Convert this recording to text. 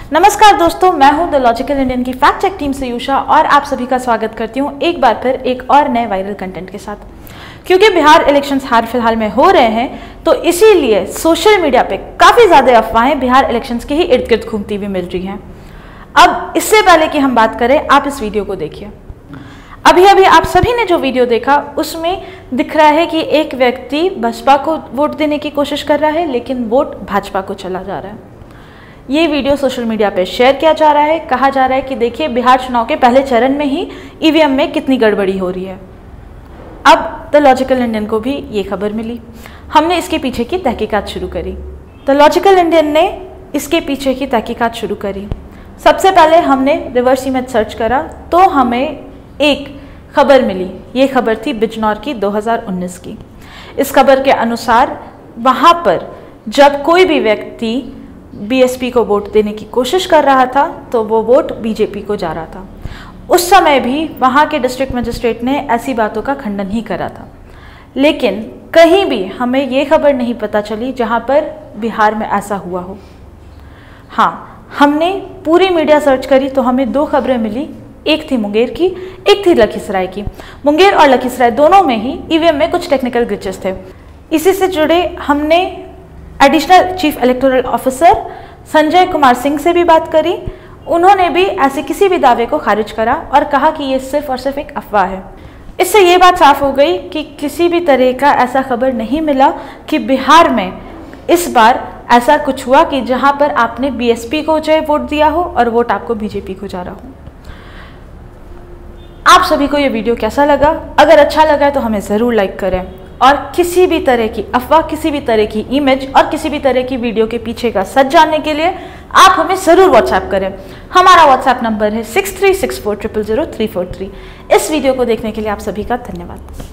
नमस्कार दोस्तों, मैं हूं द लॉजिकल इंडियन की फैक्ट चेक टीम से यूषा और आप सभी का स्वागत करती हूं एक बार फिर एक और नए वायरल कंटेंट के साथ। क्योंकि बिहार इलेक्शंस हाल फिलहाल में हो रहे हैं तो इसीलिए सोशल मीडिया पे काफ़ी ज़्यादा अफवाहें बिहार इलेक्शंस के ही इर्द गिर्द घूमती हुई मिल रही हैं। अब इससे पहले कि हम बात करें, आप इस वीडियो को देखिए। अभी अभी आप सभी ने जो वीडियो देखा उसमें दिख रहा है कि एक व्यक्ति बसपा को वोट देने की कोशिश कर रहा है लेकिन वोट भाजपा को चला जा रहा है। ये वीडियो सोशल मीडिया पे शेयर किया जा रहा है। कहा जा रहा है कि देखिए बिहार चुनाव के पहले चरण में ही ईवीएम में कितनी गड़बड़ी हो रही है। अब द लॉजिकल इंडियन को भी ये खबर मिली। हमने इसके पीछे की तहकीकात शुरू करी। द लॉजिकल इंडियन ने इसके पीछे की तहकीकात शुरू करी। सबसे पहले हमने रिवर्स इमेज सर्च करा तो हमें एक खबर मिली। ये खबर थी बिजनौर की 2019 की। इस खबर के अनुसार वहाँ पर जब कोई भी व्यक्ति बीएसपी को वोट देने की कोशिश कर रहा था तो वो वोट बीजेपी को जा रहा था। उस समय भी वहाँ के डिस्ट्रिक्ट मजिस्ट्रेट ने ऐसी बातों का खंडन ही करा था। लेकिन कहीं भी हमें ये खबर नहीं पता चली जहाँ पर बिहार में ऐसा हुआ हो। हाँ, हमने पूरी मीडिया सर्च करी तो हमें दो खबरें मिली। एक थी मुंगेर की, एक थी लखीसराय की। मुंगेर और लखीसराय दोनों में ही ईवीएम में कुछ टेक्निकल ग्लिचेस थे। इसी से जुड़े हमने additional chief electoral officer Sanjay Kumar Singh से भी बात करी। उन्होंने भी ऐसे किसी भी दावे को खारिज करा और कहा कि ये सिर्फ और सिर्फ एक अफवाह है। इससे ये बात साफ हो गई कि किसी भी तरह का ऐसा खबर नहीं मिला कि बिहार में इस बार ऐसा कुछ हुआ कि जहां पर आपने बीएसपी को जो वोट दिया हो और वोट आपको बीजेपी को जा रहा हो। आप सभी को ये वीडियो कैसा लगा? अगर अच्छा लगा तो हमें ज़रूर लाइक करें और किसी भी तरह की अफवाह, किसी भी तरह की इमेज और किसी भी तरह की वीडियो के पीछे का सच जानने के लिए आप हमें ज़रूर व्हाट्सएप करें। हमारा व्हाट्सएप नंबर है 6364000343। इस वीडियो को देखने के लिए आप सभी का धन्यवाद।